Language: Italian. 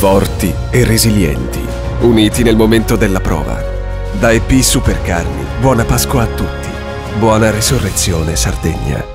forti e resilienti, uniti nel momento della prova. Da EP Supercarni, buona Pasqua a tutti. Buona Resurrezione Sardegna.